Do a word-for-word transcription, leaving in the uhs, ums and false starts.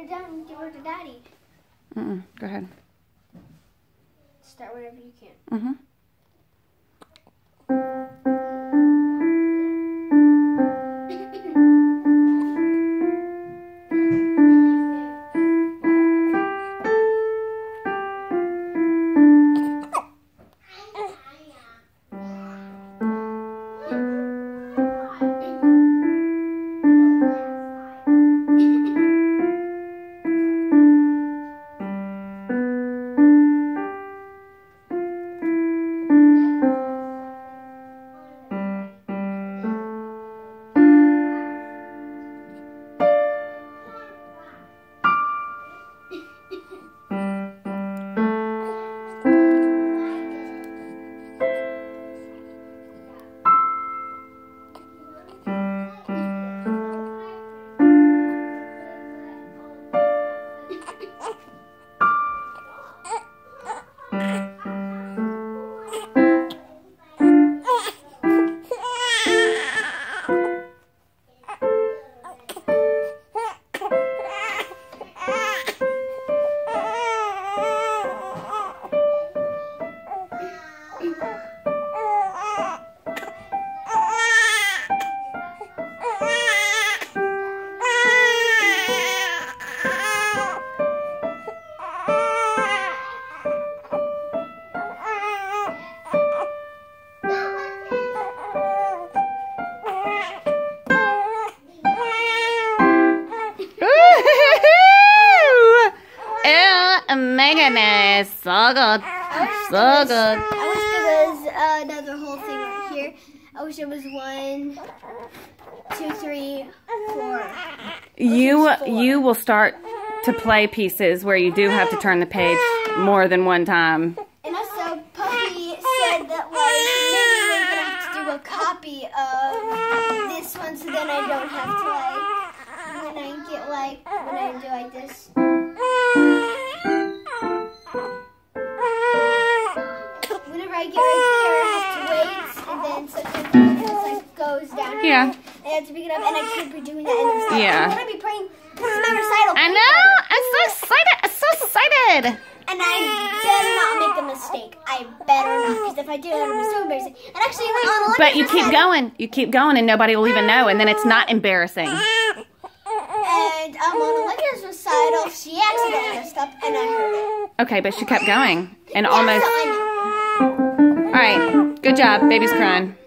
it down and give her to Daddy. Mm-mm. Go ahead. Start whenever you can. Mm-hmm. Oh my goodness, so good, so good. I wish there was uh, another whole thing right here. I wish it was one, two, three, four. You you will start to play pieces where you do have to turn the page more than one time. And also, Puppy said that like maybe we're gonna have to do a copy of this one, so then I don't have to like when I get like when I do like this. Whenever I get right there, I have to wait, and then sometimes it just like goes down. Yeah. And I have to pick it up, and I could be doing that in the recital. Yeah. I'm gonna be praying. This is my recital. I paper. know. I'm so excited. I'm so excited. And I better not make a mistake. I better not, because if I do, it'll be so embarrassing. And actually, on the But you keep going. You keep going, and nobody will even know, and then it's not embarrassing. And um, on Olympia's recital, she accidentally messed up, and I heard it. Okay, but she kept going, and Yeah, almost. so I know. All right. Good job. Baby's crying.